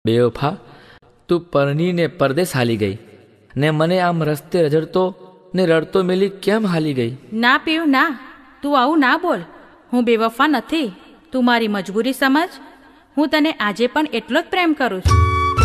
બેવફા, તું પરણીને પરદેશ હાલી ગઈ ને મને આમ રસ્તે રઝળતો ને રડતો મેલી કેમ હાલી ગઈ? ના પીયું ના, તું આવું ના બોલ. હું બેવફા નથી, તું મારી મજબૂરી સમજ. હું તને આજે પણ એટલો જ પ્રેમ કરું છું.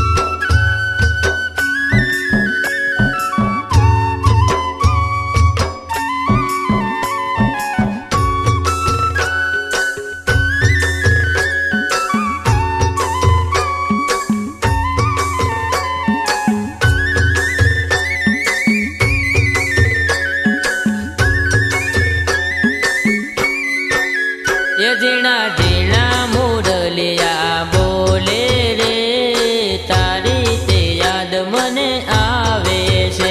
ઝીણા ઝીણા મુરલિયા બોલે રે, તારી તે યાદ મને આવે છે.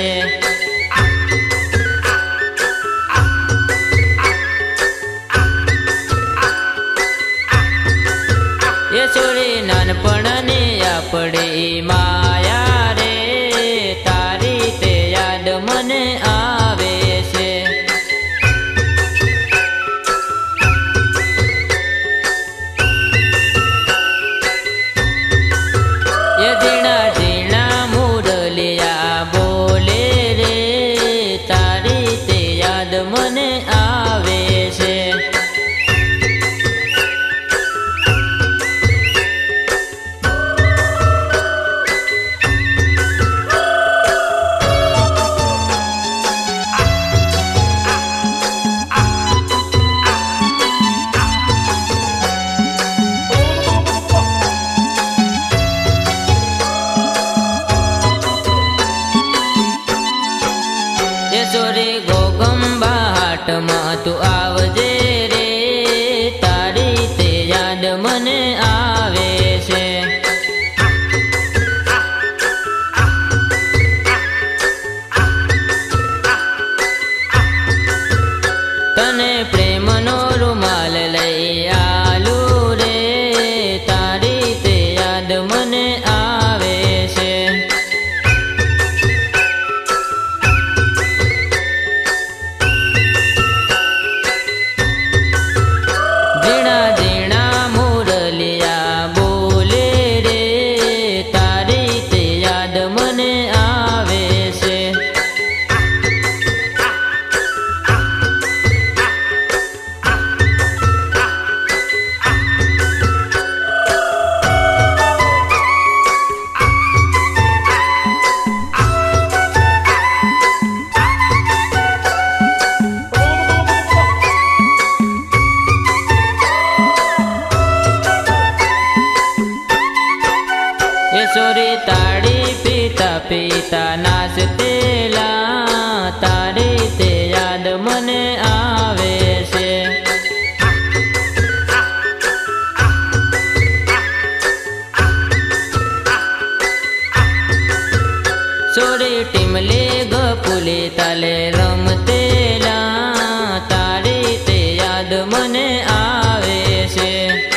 એ છોરી નાનપણની આપણી માયા રે, તારી તે યાદ મને આવે છે. ઝીણા ઝીણા મુરલિયા બોલે રે, તારી તે યાદ મને આવે છે. ચોરી ગોગંબા હાટમાં તું આવજે રે, તારી તે યાદ મને આવે છે. તને પ્રેમનો રૂમાલ લઈ આલુ રે, તારી તે યાદ મને આવે છે. ઝીણા ઝીણા મુરલિયા બોલે રે, તારી તે યાદ મને આવે છે. એ સોરી તાળી પીતા પીતા નાચતેલા, તારી તે યાદ મને આવે છે. સોરી ટીમલી ગપુલી તાલે રમતેલા, તારી તે યાદ મને આવે છે.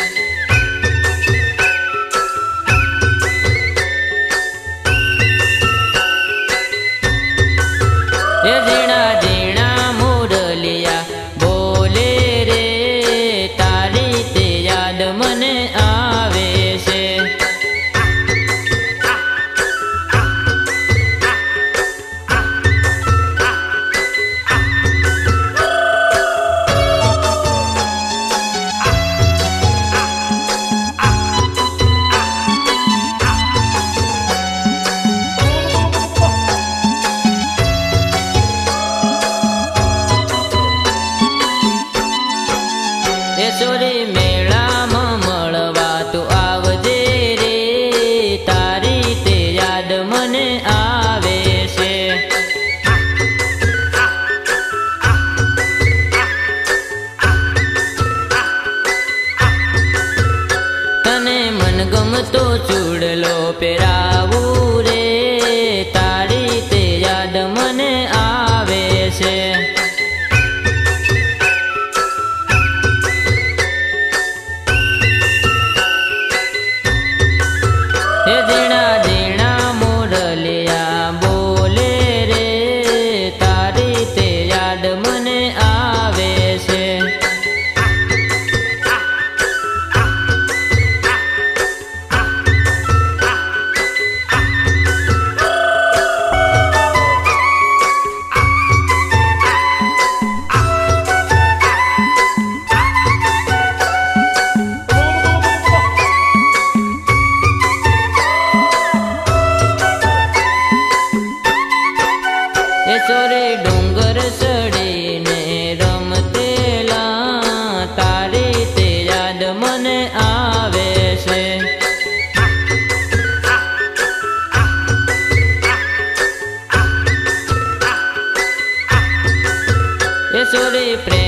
એ ઝીણા ઝીણા મુરલિયા બોલે રે, તારી તે યાદ મને આવે છે. એ સોરી મેળામાં મળવા તું આવજે રે, તારી તે યાદ મને આવે છે. તને મનગમતો ચૂડલો પહેરાવું રે, તારી તે યાદ મને આવે છે. એ ઝીણા ઝીણા મુરલિયા બોલે રે, તારી તે યાદ મને આવે છે. રે પ્રેમ